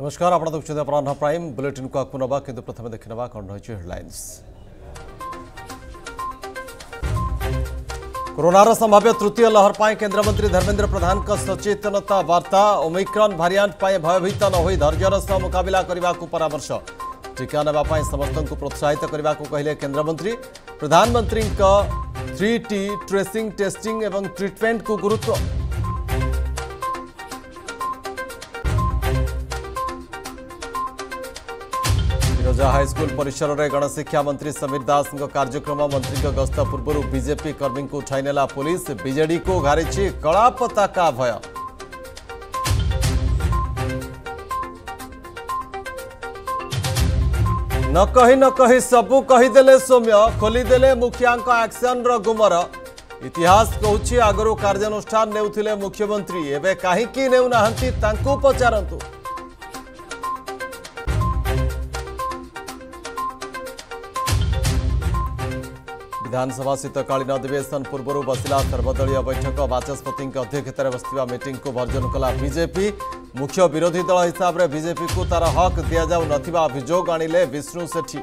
नमस्कार आप देखते अपराह प्राइम बुलेटिन को आगु नवा किंतु प्रथम देखा कौन रही हेडलाइंस। कोरोनार संभाव्य तृतीय लहर पर केन्द्रमंत्री धर्मेन्द्र प्रधान का सचेतनता वार्ता। ओमिक्रॉन भारिएंट पर भयभीत न हो धैर्यर सह मुकाबला करने को परामर्श। टीका नेबाई समस्त को प्रोत्साहित करने को कहले केन्द्रमंत्री। प्रधानमंत्री 3T ट्रेसिंग टेस्टिंग एवं ट्रिटमेंट को गुरुत्व। बिरजा हाईस्कूल परिसर में गणशिक्षा मंत्री समीर दास कार्यक्रम। मंत्री गस्त पूर्व बीजेपी कर्मी को उठाई नेला पुलिस। बीजेडी को घारी कला पताका भय। न कही सबू कहीदेले सौम्य खोलीदेले मुखिया एक्शन गुमर। इतिहास कहूँ आगरू कार्यानुष्ठान नेउथिले मुख्यमंत्री एवं कहीं नेउना पचारतु। विधानसभा शीतकालीन अधिवेशन पूर्व बसिला सर्वदलीय बैठक। बाचस्पति अध्यक्षतार बसवा मीटिंग को वर्जन कला बीजेपी। मुख्य विरोधी दल हिसाब से बीजेपी को तार हक दि जाऊ नथिबा अभियोग आनिले विष्णु सेठी।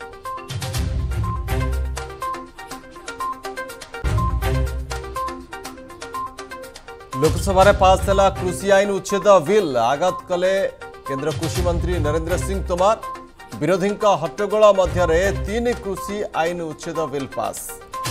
लोकसभा पास है कृषि आईन उच्छेद बिल। आगत कले केंद्र कृषि मंत्री नरेंद्र सिंह तोमर। विरोधी हट्टगोल मध्य 3 कृषि आईन उच्छेद बिल पास।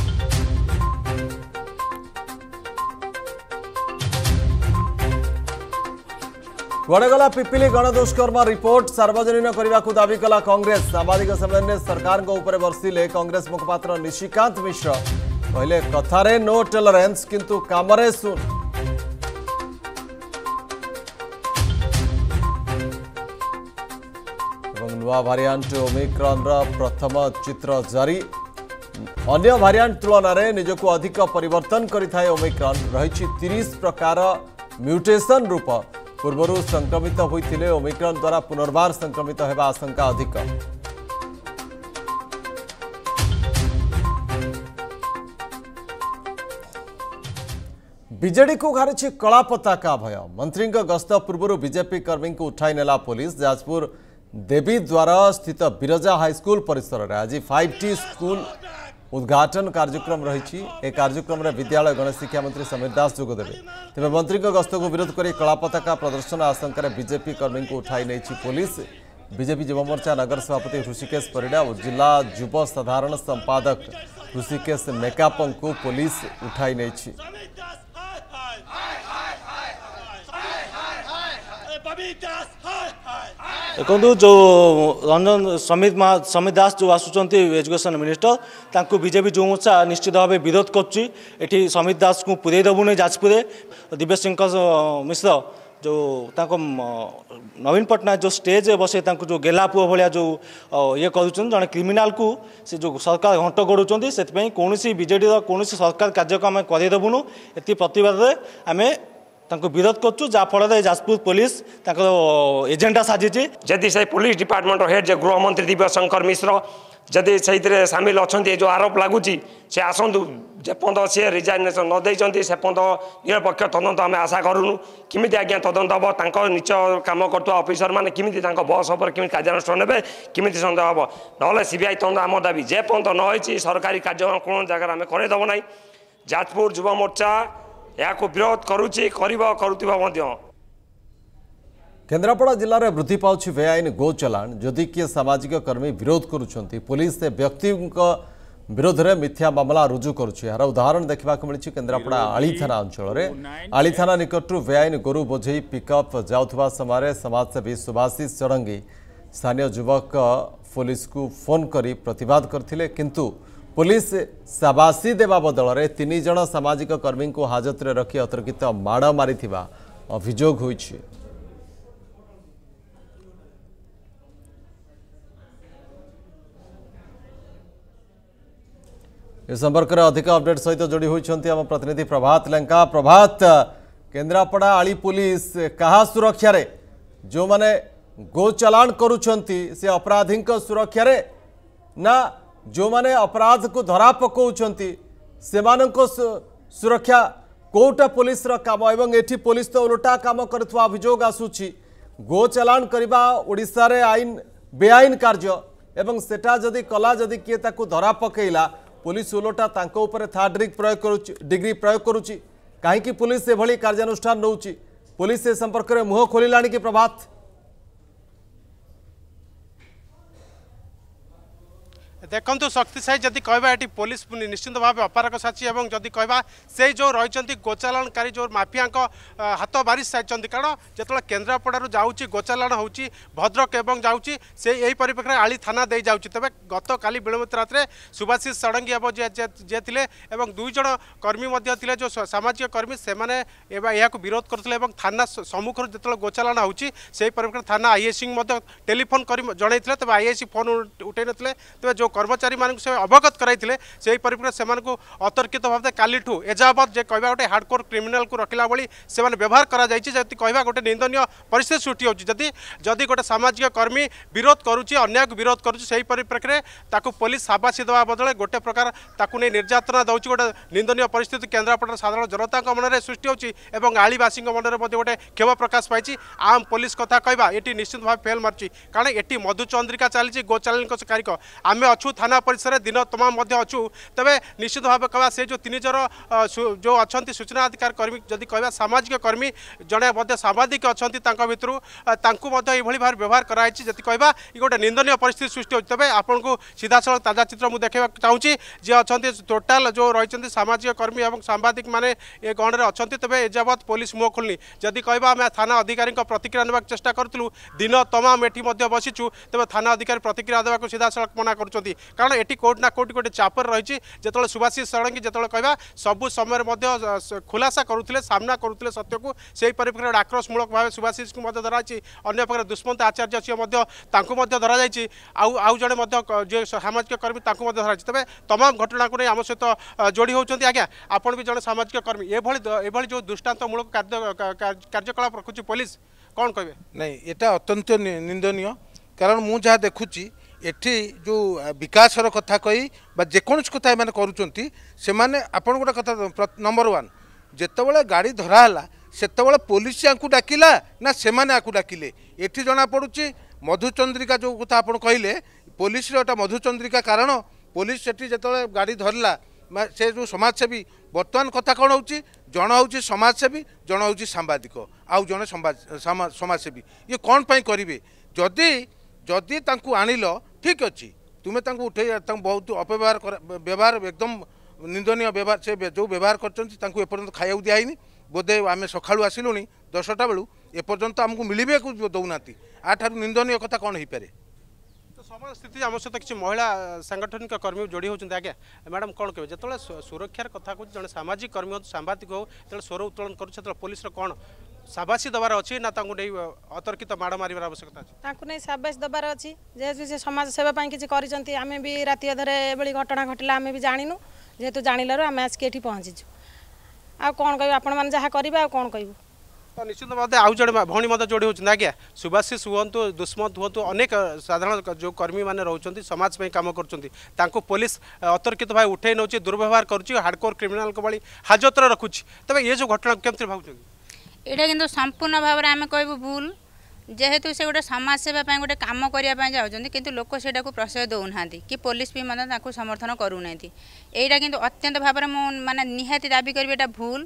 गड़गला पिपिली गणदुष्कर्म रिपोर्ट सार्वजनीन करने को दावी कला कांग्रेस। सामाजिक सम्मेलन में सरकार बरसिले कांग्रेस मुखपात्र निशिकांत मिश्र। कहले कथारे नो टॉलरेंस किंतु कामरे सुन। नुआ भारिएंट ओमिक्रॉन प्रथम चित्र जारी। अन्य भारिएंट तुलन में निजक अधिक परिवर्तन करिथाय ओमिक्रॉन। रही 30 प्रकार म्यूटेशन रूप। पूर्व संक्रमित होते ओमिक्रॉन द्वारा पुनर्बार संक्रमित होगा आशंका अधिक। बीजेडी को घारी कला पताका भय। मंत्री गस्त पूर्व बीजेपी कर्मी को उठाई नेला पुलिस। जाजपुर देवी द्वारा स्थित बिरजा हाईस्कूल परिसर में आज 5T स्कूल उद्घाटन कार्यक्रम रही। एक कार्यक्रम में विद्यालय गणशिक्षा मंत्री समीर दास जोगदेवे। तेज मंत्री गस्त को विरोध कर कला पताका प्रदर्शन आशंका बीजेपी कर्मी को उठाई नहीं पुलिस। बीजेपी युवा मोर्चा नगर सभापति ऋषिकेश परिड़ा और जिला युव साधारण संपादक ऋषिकेश मेकापं को पुलिस उठाई नहीं। देखो जो रंजन समीर दास जो आसुंच एजुकेशन मिनिस्टर तांको बीजेपी जो मोर्चा निश्चित भाव विरोध कर समीर दास को पुरे देवुनी। जाजपुर दिव्य सिंह मिश्र जो नवीन पट्टनायक जो स्टेज बसे जो गेला पुओ भाया जो ये कर जड़े क्रिमिनाल को से जो सरकार घंट गड़ुंट से कौन बीजेडी कौन सरकार कार्यक्रम करदेबुनु। ये प्रतिवाद आम विरोध करूँ जहाँफल जाजपुर पुलिस एजेंडा साजी। जदि से पुलिस डिपार्टमेंट हेड जो गृहमंत्री दिव्यशंकर मिश्र जदि से सामिल अच्छा जो आरोप लगुच से आसतु जेपर्यंत सी रिजाइनेसन न देते से पर्यंत निरपेक्ष तदंत आम आशा करूँ। किमी आज्ञा तदंत हम निज कम कर अफिसर मैंने किमी बस उपर कि कार्यानुष्ठान ने किमी सन्देह हम ना सीबीआई तदंत आम दाबी जेपर्यंत न सरकारी कार्यक्रम कौन जगह आम करदेव ना। जाजपुर युवा मोर्चा या विरोध करुवा। केन्द्रापड़ा जिले में वृद्धि पाउछि बेआईन गो चलाण। जदि किए सामाजिक कर्मी विरोध करुछंती पुलिस से व्यक्ति विरोध में मिथ्या मामला रुजु करुछि। यार उदाहरण देखा मिली केन्द्रापड़ा आली थाना अंचल में। आली थाना निकटू बेआईन गोरु बोझे पिकअप जाउथबा समय समाजसेवी सुभाषिष चरंगी स्थानीय युवक पुलिस को फोन करी प्रतिवाद करथिले किंतु पुलिस शाबाशी देवा बदल में 3 जन सामाजिक कर्मी को हाजत में रखी अतर्कित माड़ मारी अभियोग होइछि। इस संपर्क में अधिक अपडेट सहित जोड़ी होती आम प्रतिनिधि प्रभात लेंका। प्रभात केन्द्रापड़ा आली पुलिस कहा सुरक्षा रे जो माने गो चलाण करुछंती से अपराधी सुरक्षा रे ना जो माने अपराध को धरा पकाउछंती सेमानंको सुरक्षा कोटा पुलिस रो काम एवं एठी पुलिस तो उल्टा काम करथवा अभियोग आसुची। गो चलाण करबा ओडिशा रे आईन बेआईन कार्य एवं सेटा जदि कला जदि किए ताकू धरा पकेला पुलिस ओलोटा तांको ऊपर थर्ड डिग्री प्रयोग करुच्ची कहीं पुलिस एभली कार्यानुष्ठान नौची पुलिस ए संपर्क में मुह खोलिलाणी कि प्रभात देखु शक्तिशाली जदि कहवा ये पुलिस निश्चित भाव अपारक साची और जदि कहवा से जो रही गोचालाणकारी जो माफिया हाथ बारी सारी कारण जो केन्द्रापड़ा जाऊँगी गोचालाण हो भद्रक एवं जाऊँगी से यही परिप्रेक्षी में आली थाना दे जाऊँगी तेज गत काली विलंबित रात सुभाषिष षडंगी जे थे दुईज कर्मी थे जो सामाजिक कर्मी से विरोध करते थाना सम्मुख जो गोचालाण हो परिप्रेक्षी थाना आईएससी टेलीफोन कर जन तेज आईएससी फोन उठे नथिले तेज जो कर्मचारी मान से अवगत कराइथिले से परिप्रेक्षी से अतर्कित भाव कालीठू एजावत जे कहवा गोटे हार्डकोर क्रिमिनाल को रखला भली से व्यवहार करा जायछि जति कहवा गोटे निंदनीय परिस्थिति सृष्टि होछि जदि गोटे सामाजिक कर्मी विरोध करुछि अन्याय को विरोध करुछि से परिप्रेक्षी में ताकू पुलिस शाबाशी देवा बदले गोटे प्रकार ताकू नहीं निर्यातना दउछि गोटे निंदनीय परिस्थिति केन्द्रापड़ा साधारण जनता मन में सृष्टि होछि एवं आलीवासी मन में गोटे क्षोभ प्रकाश पाई आम पुलिस कथा कहवा ये निश्चित भाव फेल मार्ची कारण ये मधुचंद्रिका चली गोचालाणकारी आम अच्छु थाना परिसर दिन तमाम अच्छु तेरे निश्चित भाव कहवा से जो 3 जन जो अच्छा सूचना अधिकार कर्मी जदि कहवा सामाजिक कर्मी जड़े सांबादिक अच्छा भितर भाव व्यवहार कराई जी कहवा ये गोटे निंदनीय परिस्थिति सृष्टि होती तेज आपन को सीधा सड़क ताजा चित्र मुझे देखा चाहूँगी जी अच्छा टोटाल जो रही सामाजिक कर्मी और सांबादिक मैंने ये गण में अच्छा तेज एजावत पुलिस मुह खोलनी जदि कहवा आम थाना अधिकारी प्रतिक्रिया देवाक चेष्टा करूँ दिन तमाम एटी बसीचु तेज थाना अधिकारी प्रतिक्रिया देवाक सीधा सड़क मना कर कारण ये कोर्ट ना कोर्ट गोटे चापर रही जो सुभाषिष षडंगी जो कहवा सबू समय खुलासा करुले सामना करुले सत्य को से परिप्रेक्षी आक्रोशमूलक भाव सुभाषिष को धराई अन्य प्रकार दुष्मंत आचार्य सी धराई आउ जड़े जो सामाजिक कर्मी धराई तेज तमाम घटना को नहीं आम सहित जोड़ी होती आज्ञा आपड़ भी जड़े सामाजिक कर्मी ये जो दृष्टांतमूलक कार्यकलाप रखुची पुलिस कौन कहे नहीं यहाँ अत्यंत निंदनीय कारण मु जहाँ देखुची एठी जो विकासर कथा कही जेकोसी कथा एम कर आपन गोटे कथा नंबर 1 जितेबाला गाड़ी धराला से पुलिस या डाकिला ना से डाकिले एठी जना पड़ुची मधुचंद्रिका जो कथा आप कहले पुलिस मधुचंद्रिका कारण पुलिस से जो गाड़ी धरला से जो समाजसेवी बर्तमान कथा कौन हो जन हूँ समाजसेवी जन हूँ सांबादिक आउ जड़े समाजसेवी ये कौन पाई करेंगे जदि जदि आणिल ठीक अच्छी तुम्हें उठे बहुत अपव्यवहार व्यवहार एकदम निंदनीय व्यवहार से जो व्यवहार करपर्यंत खाया दिखाई बोधे आम सका आसिलुँ 10टा बेलू एपर्यंत आमको मिलवे को दौना आठ निंदनीय कथा कौन हो पारे समान स्थिति आम सहित किसी महिला सांगठनिक कर्मी जोड़ी होती आज्ञा मैडम कौन कहे जो सुरक्षार कथा कह जड़े सामाजिक कर्मी हो सांबादिक हो जो स्वर उत्तोलन कर पुलिस कौन शाबाशी दबार अच्छी ना नहीं अतर्कित माड़ मार आवश्यकता अच्छी नहीं शाबाश दबार अच्छी जेहेतु से समाज सेवा किसी करें भी राति अधरे एभली घटना घटला आम भी जानू जेहेतु जानिलु आम आसिक ये पहुँचीचु आ कौन कह आपण मैंने जहाँ करेंगे कौन कहूँ तो निश्चित भाव आउ जड़े भौणी मत जोड़ी होती आज्ञा सुभाषिष हूँ दुष्मंत हूँ अनेक साधारण जो कर्मी मैंने रोच समाज में कम कर पुलिस अतर्कित भाव उठे नौ दुर्व्यवहार कर हार्डकोर क्रिमिनाल भाई हाजत रखुच्छी तेज ये जो घटना केमती भाव यहाँ किंतु संपूर्ण भाव में आम कहूँ भूल जेहेतु से गोटे समाज सेवा गोटे कम करने जाऊँ कि लोक से प्रश्रय दौना कि पुलिस भी मतलब समर्थन करूना यहाँ किंतु अत्यंत भाव में माने निहाती दाबी करें भूल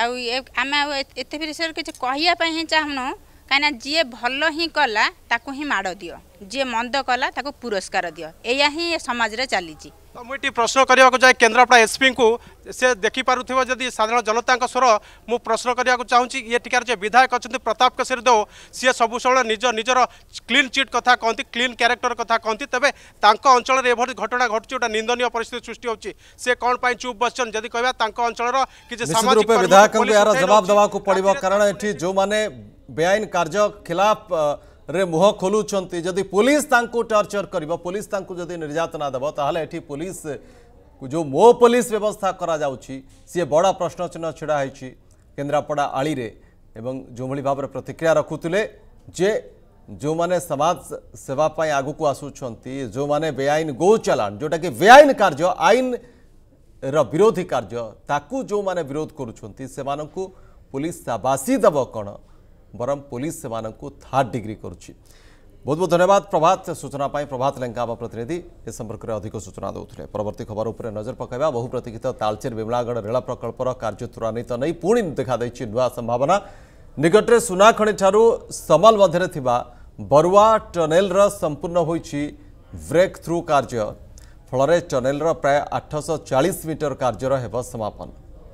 आम एत विषय किसी कहवाई चाहून कहीं जी भल ही कला ताकू ही माड़ दियो जी मंद कला ताकू पुरस्कार दियो या ही समाज रे चली तो मुझे प्रश्न करने को जाए केन्द्रापड़ा एसपी को से देखिपे जदि साधारण जनता स्वर मु प्रश्न करने को चाहूँगी ये टिकार जो विधायक अच्छा प्रताप केशरी देव सी सब सब निजर क्लीन चिट कथा कहती क्लीन क्यारेक्टर कथा कहती तेज अंचल एभली घटना घटुची गोटे निंदनीय परिस्थिति सृष्टि होची से कौन पाई चुप बसन जदि कहवा अंचल किसी सामाजिक विधायक जवाब देवा पड़ो कारण ये जो मैंने बेआईन कार्य खिलाफ रे मुह खोलुंट जदि पुलिस तांको टर्चर करिबो पुलिस तांको जदि निर्यातना देव ताहले एठी पुलिस जो मो पुलिस व्यवस्था करा जाउची सी बड़ा प्रश्न चिन्ह छिड़ा है केन्द्रापड़ा आली रे एवं जो भली भाव प्रतिक्रिया रखुले जे जो माने समाज सेवा पाई आगु को आसुछंती जो माने बेआईन गो चलान जोटा कि बेआईन कार्य आईन र विरोधी कार्य ताकू जो माने विरोध करुछंती सेमानकु पुलिस शाबाशी दब कौन बरम पुलिस से थर्ड डिग्री करुच्ची। बहुत बहुत धन्यवाद प्रभात सूचना प्रभात लेंका आम प्रतिनिधि ए संपर्क में अधिक सूचना देते। परवर्ती खबर उपर नजर पकाइबा। बहु प्रतीक्षित तालचेर बिमलागढ़ रेल प्रकल्पर कार्य त्वरान्वित नहीं पुणी देखा नुआ संभावना। निकटरे सुनाखणी ठारू समल मध्य थिबा बरुआ टनेल संपूर्ण होइछि ब्रेक थ्रू कार्य फल टनेल प्राय 840 मीटर कार्यर हेब समापन।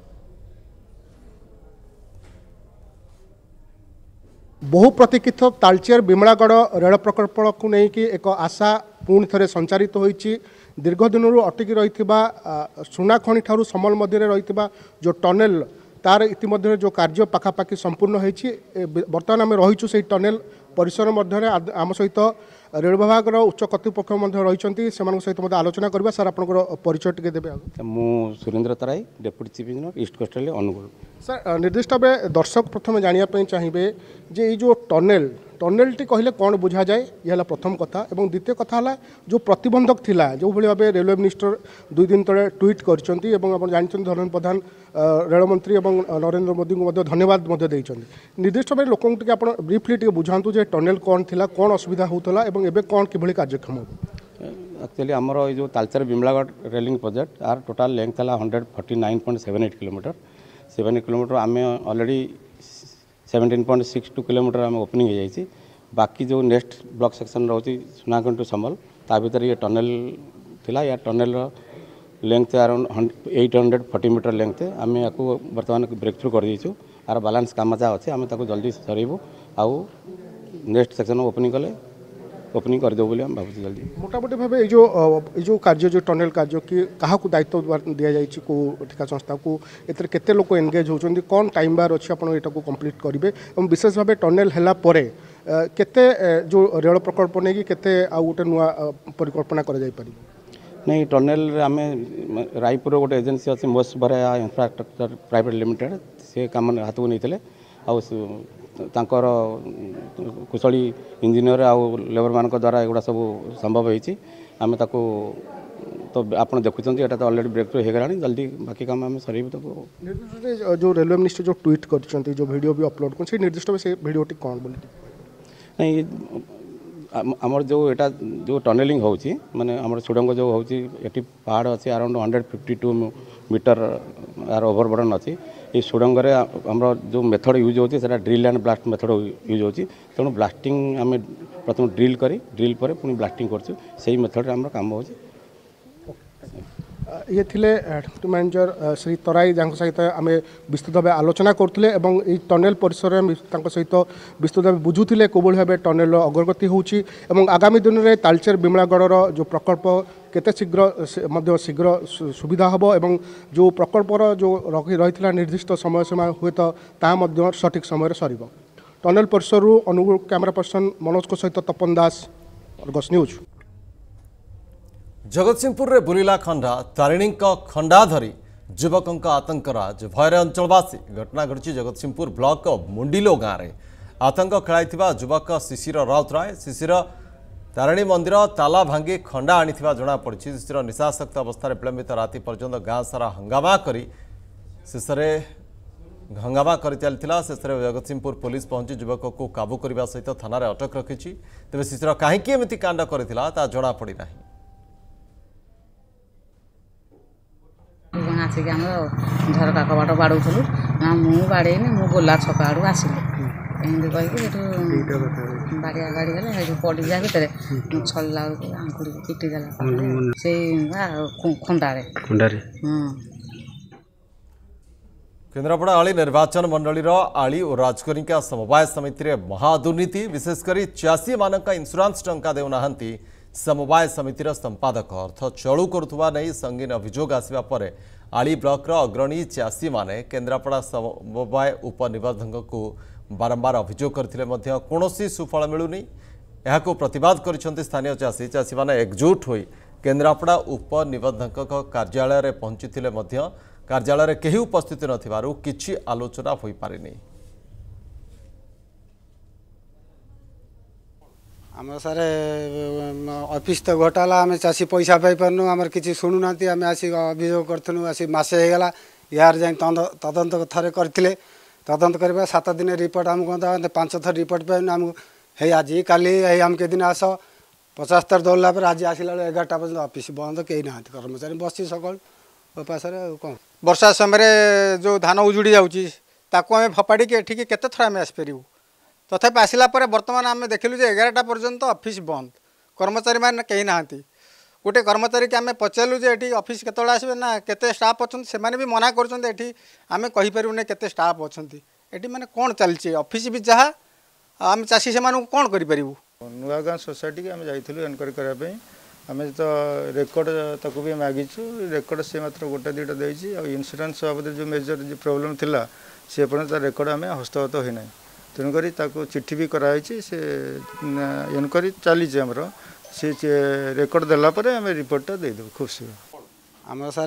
बहु प्रतीक्षित तालचेर बिमलागढ़ रेल प्रकल्प को लेकिन एक आशा पुणी थे संचारित होती। दीर्घ दिन अटकी रही सुनाखणी ठारू समल मध्य रही जो टनेल तार इतिमध्य जो कार्य पाखापाखि संपूर्ण होती। बर्तमान आम रहीचु से टनेल परिसर मध्य आम सहित रेल विभाग उच्च कर्तृपक्ष रही सहित आलोचना करवा। सर आप परिचय टे देवे। मु Surendra Tarai deputy chief engineer East Coast rail Angul. Sir निर्दिष्ट भाव दर्शक प्रथम जानापी चाहिए जे ये जो टनेल टी कहले कौन बुझा जाए यह प्रथम कथा। और द्वितीय कथा है जो प्रतिबंधक थिला जो भाई भाव रेलवे मिनिस्टर 2 दिन तले ट्वीट कर जानते धर्मेन्द्र प्रधान रेलमंत्री और नरेंद्र मोदी को धन्यवाद निर्दिष्ट भाव लोक ब्रीफली टे बुझातु जे टनेल कौन थिला कौन असुविधा होता और एबे कौन किभली कार्यक्षम हो। एक्चुअली आमर ये तालचेर बिमलागढ़ रेलिंग प्रोजेक्ट आर टोटाल लेंथ है 149.78 किलोमीटर। 7 किलोमीटर आम ऑलरेडी 17.62 किलोमीटर आम ओपनिंग हो जाइए। बाकी जो नेक्स्ट ब्लॉक सेक्शन रोचे सुनाखणी टू समल ता भीतर ये टनेल थिला। या tunnel length around 840 metre length आम या बर्तमान ब्रेक थ्रू कर दीचु। आर बालांस काम जहाँ अच्छे आम जल्दी सरइबू आउ नेक्स्ट सेक्शन ओपनिंग कले ओपनिंग करदेव बोली हम भावुँ जल्दी। मोटामोटी भाव जो कार्य जो टनेल कार्य कि क्या दायित्व दि जाए को ठिका संस्था को एथर केते लोक एंगेज होचंदी कौन टाइम बार अच्छे आप कंप्लीट करेंगे और विशेष भाव टनेल है केते जो रेल प्रकल्प नहीं कि केते आ गोटे नुआ परिकल्पना कर जाई पारी। नहीं टनेल आम रायपुर गोटे एजेंसी अच्छी मोस्ट भरा इंफ्रास्ट्रक्चर प्राइवेट लिमिटेड से काम हाथ को नहीं तांकर कुशली इंजीनियर आउ लेबर मान द्वारा एगुड़ा सब संभव होती। आम ताको तो आप देखुं ये तो ऑलरेडी ब्रेक थ्रू हो गला जल्दी बाकी काम आम सर। जो रेलवे मिनिस्टर जो ट्वीट कर जो वीडियो भी अपलोड कर निर्दिष्ट से वीडियोटी कौन बोली नहीं आमर जो एटा जो टनेलिंग होची माने आमर सुडंग जो होची एटी पहाड़ अच्छे अराउंड 152 मीटर यार ओवरबर्डन अच्छी। ये सुडंग आमर जो मेथड यूज होची सेटा drill and blast method use होची। तेणु ब्लास्टिंग आम प्रथम ड्रिल पर पुणी ब्लास्टिंग करछु सेही मेथड आमर काम होची। ये थिले डिप्टी मैनेजर श्री तराई जहाँ सहित आम विस्तृत भाव आलोचना करते और टनेल परिसर में सहित विस्तृत भाव बुझुले कौ भाव टनेल अग्रगति होची। आगामी दिन में तालचेर बिमलागढ़ जो प्रकल्प केते शीघ्र सुविधा हम और जो प्रकल्पर जो रही निर्दिष्ट समय सीमा हुए तो सठिक समय सर। टनेल परिसर अनुगुल कैमरा पर्सन मनोज को सहित तपन दास अर्गस न्यूज। जगतसिंहपुर रे बुलिला खंडा तारिणी खंडा धरी युवकों आतंकराज भयर अंचलवासी घटना घटी जगतसिंहपुर ब्लॉक मुंडिलो गाँव में आतंक खेलाई युवक शिशिर राउतराय शिशिर तारिणी मंदिर ताला भांगी खंडा आनी जमापड़ी। शिशिर निशासक्त अवस्था विलंबित राति पर्यंत गाँ सारा हंगामा करी शेष हंगामा कर चलता। शेष जगतसिंहपुर पुलिस पहुंची युवक को काबू करने सहित थाना अटक रखी। तेज शिशिर कहीं एमती कांड करता जमापड़ी ना। आसिक आम झरका कबाट बाड़ौलु ना मु बाड़ेनी मु गोला छक आड़ू आसिली एमती कहीकि बाड़िया गाड़ी गले पड़ी जा भितर छल्ला आंकुड़ी पिटी गला से खंडारे केन्द्रापड़ा आली निर्वाचन मंडलीर आली और राजकनिका समवाय समिति रे महादुर्नीति विशेषकर चाषी मानक इंश्योरेंस टंका देउना समवाय समितिर संपादक अर्थ चलू करुवा नहीं संगीन अभियोग आसवा पर आली ब्लॉक अग्रणी चाषी माने केन्द्रापड़ा समवाय उपनिबंधक को बारंबार अभियोग करथिले मध्य कोनोसी सुफल मिलुनी। यहाको प्रतिवाद करिसेंति स्थानीय चाषी चाषी माने एकजुट होई केन्द्रापड़ा उपनिबंधक कार्यालय रे पहुंचीथिले मध्य कार्यालय रे केही उपस्थित नथिबारु किछि आलोचना होई पारिनी। आम सारे ऑफिस तो घोटाला आम चाषी पैसा पाई पारनु आम किसी शुणुना आम आसिक अभियोग करूँ आसिक मसे होगला यार जाए तदंत थे करते तदंत करवा 7 दिन रिपोर्ट आमको 5 थर रिपोर्ट पे आमको हे आज काली हम के दिन आस 50 थर दौड़ा पर आज आसला 11टा पर्यटन ऑफिस बंद कहीं ना कर्मचारी बसी सकाल उपास कौन वर्षा समय जो धान उजुड़ी जाऊँगी ताकू आम फपाड़ी एठिक केते थर आम आसपारू तथापि आसला बर्तमान आम देखिलु 11टा पर्यंत ऑफिस बंद कर्मचारी मैंने कहीं ना गोटे कर्मचारी की आम पचारू जे ऑफिस केतले आसबे ना केते स्टाफ अच्छा से भी मना कर आम कहीपरूने केते स्टाफ अच्छा ये मैंने कौन चलती ऑफिस भी जहाँ आम चाषी से कौन करूँ नुआ गाँव सोसाइटी आम जाइलु एनक्वारी करने आम तो रेकर्ड ताकू भी मागिचु रेकर्ड से मात्र गोटे दुटा देती इन्शुरांस बाबद जो मेजर जो प्रोब्लेम थिला सी पर्यटन रेकर्ड आम हस्तगत होना तेणुक चिठी भी कराई से एनक्वारी चली आमर सी रेकर्ड देलापर आम रिपोर्टा देदेव खूब शीघ्र आम सार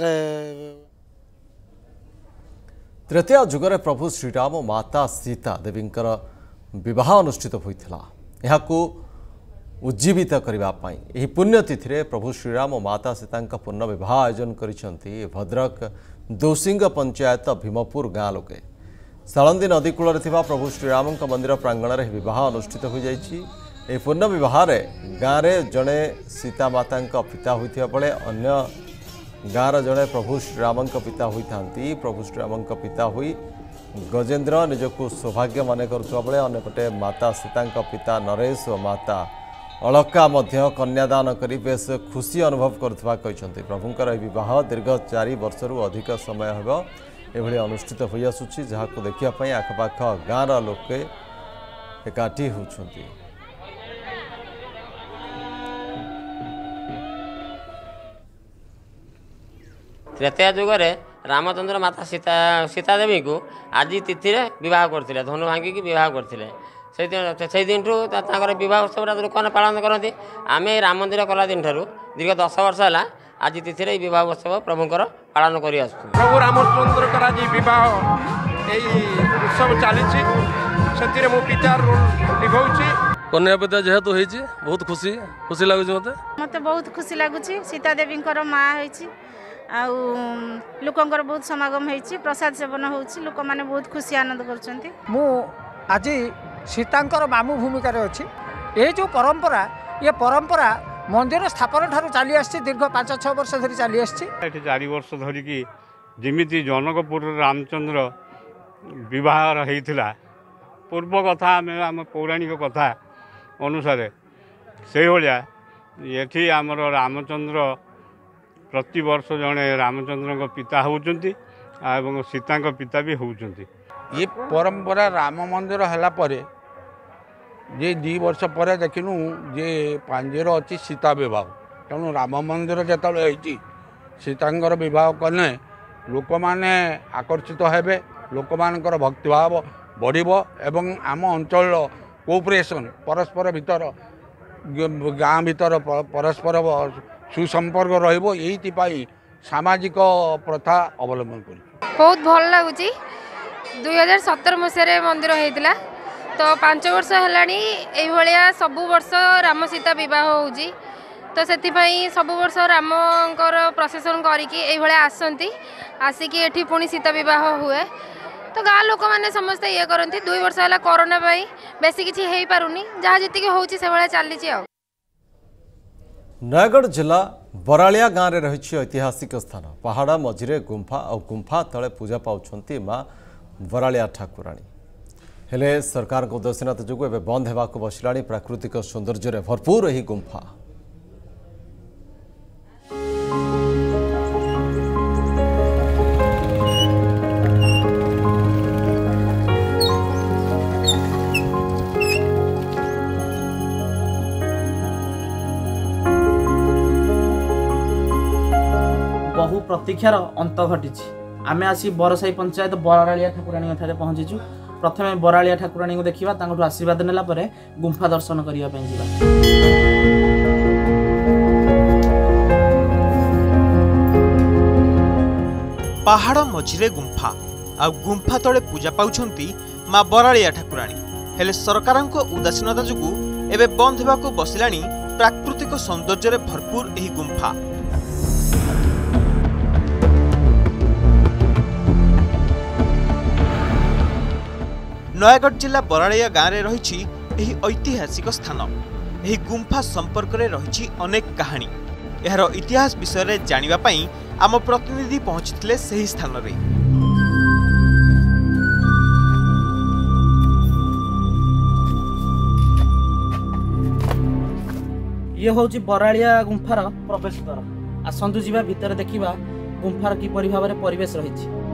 तृतीय जुगरे प्रभु श्रीराम और माता सीता देवींकर विवाह अनुष्ठित होता है उज्जीवित करने पुण्यतिथि में प्रभु श्रीराम और माता सीता पूर्ण विवाह आयोजन करिसेंती भद्रक दौसिंग पंचायत भीमपुर गाँ लोके सालंदी नदी कूल प्रभु श्रीराम मंदिर प्रांगण में विवाह अनुष्ठित हो जाइए। यह पूर्ण विवाह गाँव में जड़े सीता माता पिता होता बेले अन्य गाँव जड़े प्रभु श्रीराम पिता होता प्रभु श्रीराम पिता हुई गजेन्द्र निजक सौभाग्य मान करुवा बेले अंपटे माता सीता पिता नरेश और माता अलका मध्य कन्यादान करी बेस खुशी अनुभव करुवा प्रभुंकर विवाह दीर्घ 4 वर्षरू अधिक समय होगा एभली अनुष्ठित हो आसुची जहाँ को देखापी आखपाख गाँव लोके एकाठी होती। त्रेतया जुगरे रामचंद्र माता सीता देवी को आज तिथि बह करते धनु भांगिकी बह करते से दिन बह उत्सव लोक मैंने पालन करती आम राम मंदिर कला दिन दीर्घ 10 वर्ष है आज तिथि बह उत्सव प्रभुंर पालन कर प्रभु रामचंद्र आज उत्सव चली पितार निभाऊँ कन्या पिता जेहेतु होती बहुत खुशी खुशी लगुच मत बहुत खुशी लगुच सीता देवी माँ आउ लोकंकर बहुत समागम होती प्रसाद सेवन होती लोक मैंने बहुत खुशी आनंद कर आज सीतांकर मामू भूमिका अच्छी ये जो परंपरा ये परंपरा मंदिर स्थापन ठारू चली आसी दीर्घ 5-6 वर्ष धरी चली आसी 4 वर्ष धरिकी जमी जनकपुर रामचंद्र विवाह होता पूर्व कथा आम पौराणिक कथा अनुसार से ये आमर रामचंद्र प्रति वर्ष जड़े रामचंद्र पिता होती सीता पिता भी होती ये परंपरा राम मंदिर है जे 2 वर्ष पर देखिनु जे पांजेर अच्छी सीता विवाह तेणु राम मंदिर जो सीतांकर विवाह कले लोक मैंने आकर्षित हेबे लोक मानकर भक्तिभाव बढ़िबो एवं आम अंचल कोऑपरेशन परस्पर भीतर गाँ भीतर परस्पर सुसंपर्क रहिबो यही सामाजिक प्रथा अवलंबन कर बहुत भल लगुच 2017 मसीह मंदिर होता तो 5 वर्ष है सबु वर्ष राम सीता बह हो तो से सब वर्ष रामकर प्रसेसन करके आसती आसिकी एठी पुणी सीता बह हुए तो गाँ लोक मैंने समस्ते ये करती 2 वर्ष है कोरोना बेसी किसी हो पारुनी जहाँ जी होची चली। नयगढ़ जिला बरालिया गाँव में रही ऐतिहासिक स्थान पहाड़ मझिरे गुंफा और गुंफा तले पूजा पाउछंती माँ बरालिया ठाकुराणी हेले सरकार को उदासीनता जो एवं बंद होगा बसला प्राकृतिक सौंदर्य भरपूर यही गुंफा बहु प्रतीक्षार अंत घटी आम आसी बरसाई पंचायत बरालिया ठाकुराणी ठारे पहुंचीचु प्रथमे बरालिया ठाकुराणी को देखा आशीर्वाद नेला परे गुंफा दर्शन करने पहाड़ मझिरे गुंफा आ गुंफा तले पूजा पाउछंती माँ बरालिया ठाकुराणी हेले सरकार उदासीनता जोगु एबे बंद होगा बसिलाणी प्राकृतिक सौंदर्य भरपूर एही गुंफा नयागढ़ जिला बराड़िया गाँव में रही ऐतिहासिक स्थान। यह गुंफा संपर्क में रही अनेक कहानी। यार इतिहास विषय में जानिबा पई आम प्रतिनिधि पहुंचते सही स्थान रे। ये हूँ बराड़िया गुंफार प्रवेश द्वार। आसतु जा भितर देखा गुंफार किपरि भाव में परिवेश रही।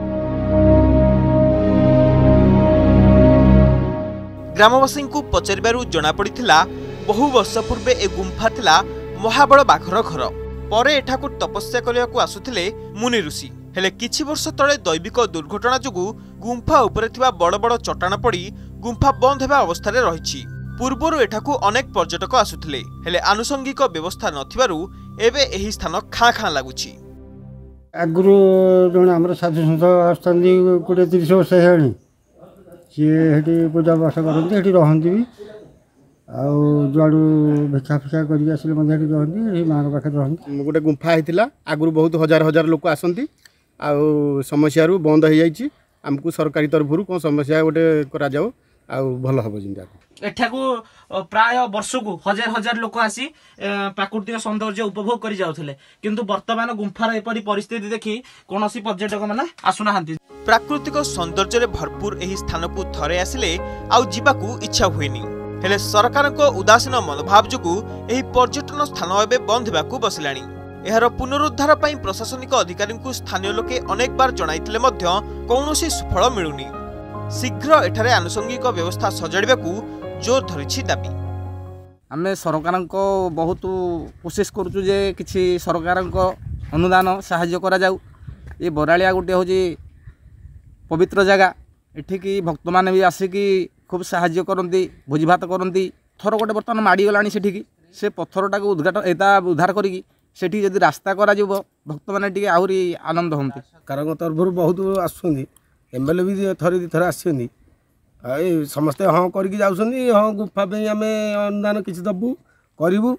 ग्रामवासी को पचारू जना पड़ा बहु वर्ष पूर्वे ए गुंफा थिला महाबल बाघर घर। परे एठाकू तपस्या करने को आसुथिले मुनि ऋषि। हेले किछि वर्ष तले दैविक दुर्घटना जोगु गुंफा उपरे थिबा बड़ बड़ चट्टाण पड़ी गुंफा बंद हेबा अवस्था रे रहिछि। पूर्वरु एठाकू अनेक पर्यटक आसुथिले हेले आनुषंगिक व्यवस्था नथिबारु एबे एही स्थान खाँ खाँ लागुछि। आगुरु जण हमर साधु संत आस्थानी 20-30 वर्ष हेणी सी हेटी पूजा पाठ करते हेटी रहंती भी आउ जुआड़ू भिक्षा फिक्षा करके आसिले मध्य हेटी रहंती मार पाखे रहंती। गोटे गुंफा होता आगुरु बहुत हजार हजार लोक आसती आउ समस्या बंद हो जाइए। आमको सरकारी तरफ कौन समस्या गोटे करा जाओ आउ भल हम जमी एठाकू प्राय वर्षकू हजार हजार लोक आसी प्राकृतिक सौंदर्य उपभोग कर जाउथिले किंतु वर्तमान गुंफार एपरी परिस्थिति देखि कोनोसी पर्यटक माने आसुना हांती। प्राकृतिक सौंदर्य रे भरपूर एही स्थान को थरे आसिले आउ जीवाकू इच्छा हुएनी। हेले सरकार को उदासीन मनोभाव जोगु एही पर्यटन स्थान एबे बंद हेबाकू बसिलानी। एहार पुनरुद्धार पई प्रशासनिक अधिकारी को स्थानीय लोके अनेक बार जणाइथिले मध्य कौनसी सुफल मिलुनी। शीघ्र एठारे आनुषंगिक व्यवस्था सजाड़िबाकू जोर धरिछि दाबी। आमे सरकार को बहुत कोशिश करूछु जे किछि सरकार को अनुदान सहाय्य करा जाऊ। ये बराड़िया गोटे हूँ पवित्र जगह एठिकी भक्त मैंने भी आसिकी खूब साहाय्य करती भोजी भात करती। थर गोटे बर्तमान माड़ी गलानी सेठिकी से पत्थरटा को उद्धार करी सेठी जदि रास्ता करा भक्त मैंने टी आहरी आनंद होती। सरकार तरफ बहुत आसुँच एमएलए भी थरे दी थर आसुँच समस्ते हाँ करके जाऊँगी हाँ गुंफा आम अनुदान किसी दबू करूँ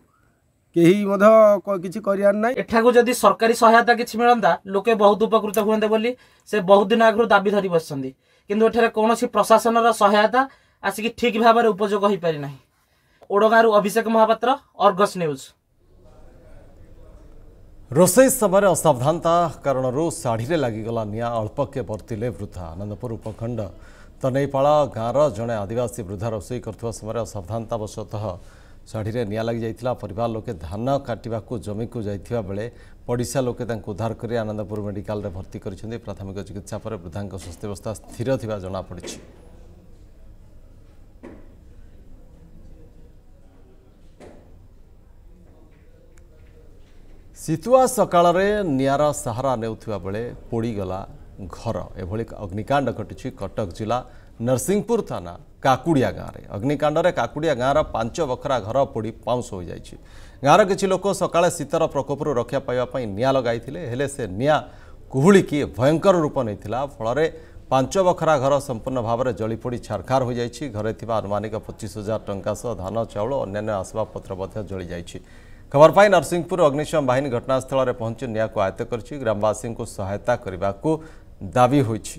एठाकू जदि सरकारी सहायता किछि मिलंता लोके बहुत उपकृत हुए बोली से बहुत दिन आगु दाबी धरी बसंती किंतु एठारे कोनोसी प्रशासन सहायता आसिक ठीक भाव में उपयोग हो पारि नाही। Odagaon Abhishek Mahapatra, Argus news. रोषई समय असावधानता कारण शाढ़ी लगिगला निआ अल्पके बर्तिले वृद्धा। आनंदपुर उपखंड तनईपाड़ा गाँवर जड़े आदिवासी वृद्धा रोषई कर समय असावधानतावशतः शाढ़ी निआ लगी जाइथिला। परिवार लोके धान काटिबा जमी को जाइथिबा बेले पड़िशा लोके तांको उद्धार करी आनंदपुर मेडिकल रे भर्ती करिसेंती। प्राथमिक चिकित्सा पर वृद्धांक स्वास्थ्यावस्था स्थिर थिबा जणा पड़िछि। शीतुआ सकाळ रे निआरा सहारा नेउथिबा बेले पोड़ीगला घर। एभली अग्निकांड घटी कटक जिला नरसिंहपुर थाना काकुड़िया गाँव में। अग्निकांड रे काकुड़िया गाँवर 5 बखरा घर पोड़ी पाउंस हो जाइछि। गाँवर किछि लोक सकाळे शीतर प्रकोपरु रक्षा पाइबा पई निआ लगाइथिले हेले से निआ कुहुलिकी भयंकर रूप नैथिला। फଳରେ 5 बखरा घर संपूर्ण भाव में जलिपोड़ी छारखार हो जाइछि। घरे थिबा अनुमानिक 25,000 टंका सह धान चाउल और अन्य आसबाबपत्र मध्य जली जाइछि। खबर पाई नरसिंहपुर अग्निशम बाहिनी घटनास्थल में पहुंची निआ को आयत्त करछि। ग्रामवासी को सहायता करने को दाबी होइछि।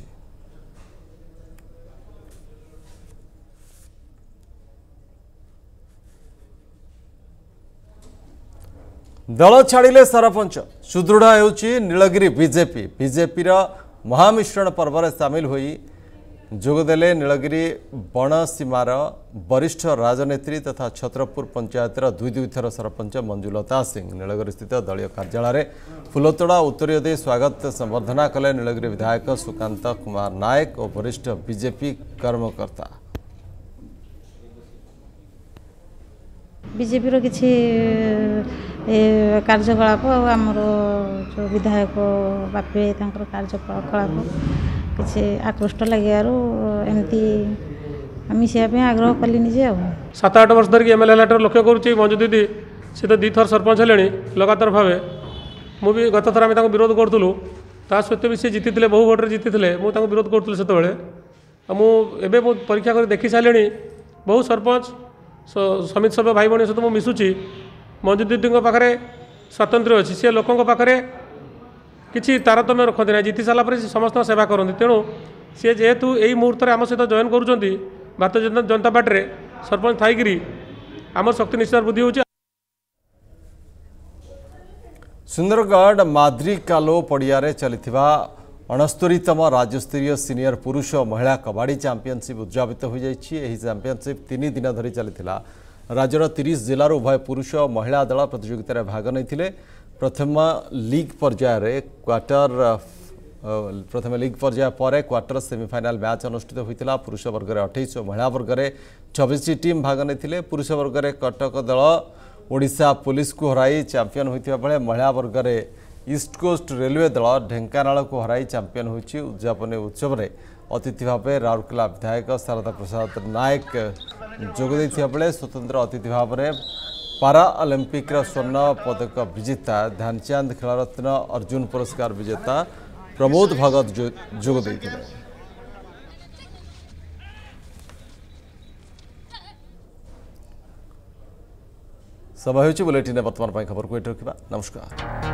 दल छाड़िले सरपंच सुदृढ़ होउछि नीलगिरी बीजेपी। बीजेपी महामिश्रण पर्व में सामिल होई जोगदेले नीलगिरी बणसीमार वरिष्ठ राजनेत्री तथा छत्रपुर पंचायतर 2 थर सरपंच मंजुलता सिंह। नीलगिरी स्थित दलीय कार्यालय फुलतोड़ा उत्तरीय दे स्वागत संबर्धना कले नीलगिरी विधायक सुकांत कुमार नायक और वरिष्ठ बीजेपी कर्मकर्ता। बीजेपी रो किछि कार्यकलाप आमर जो विधायक बापे तांकर कार्यकलाप किसी आकृष्ट लगे एमती मिसापे आग्रह कली निजे। 7-8 वर्ष धरिक एमएलए लेटर लक्ष्य करुच्ची मंजू दीदी सी तो 2 थर सरपंच हेले लगातार भाव मुझे गत थर आम विरोध करूँ ता सत्वे भी सी जीति बहु भोटे जीति मुझे विरोध करूँ से मुझे परीक्षा कर देखी सारे बहु सरपंच समित सभ्य भाई भाई सहित मुझे मिशुची। मंजू दीदी पाखे स्वातंत्र्य अच्छी सी लोकों पाखे किसी तारतम्य रखती ना जीति सारापर समस्त सेवा करती। तेणु सी जेहेतु यही मुहूर्त आम सहित जॉइन करुँच भारतीय जनता पार्टी सरपंच थी आम शक्ति निश्चित वृद्धि हो। सुंदरगढ़ माद्रिकालो पड़ियारे चलिथिबा 69तम राज्यस्तरीय सीनियर पुरुष और महिला कबाड़ी चैंपियनशिप उद्यापित हो जाइछि। एही चैंपियनशिप 3 दिन धरी चलिथिला। राज्यर 30 जिलार उभय पुरुष और महिला दल प्रतियोगितार भाग नहीं। प्रथम लीग पर्यायर पर क्वार्टर सेमिफाइनाल मैच अनुष्ठित होता। पुरुष वर्ग में 28 और महिला वर्ग में 24 टीम भाग नहीं। पुरुष वर्ग में कटक दल ओडिशा पुलिस को हराई चैंपियन होता बेले महिला वर्ग में ईस्ट कोस्ट रेलवे दल ढेंकानाल को हराई चैंपियन होती। उद्यापनी उत्सव में अतिथि भाव राउरकेला विधायक शारदा प्रसाद नायक जोगदे बेले स्वतंत्र अतिथि भाव में पारा ओलंपिक स्वर्ण पदक विजेता ध्यानचंद खेलरत्न अर्जुन पुरस्कार विजेता प्रमोद भगत जोगदे। समय बुलेटिन बर्तमान खबर को एट रखा। नमस्कार।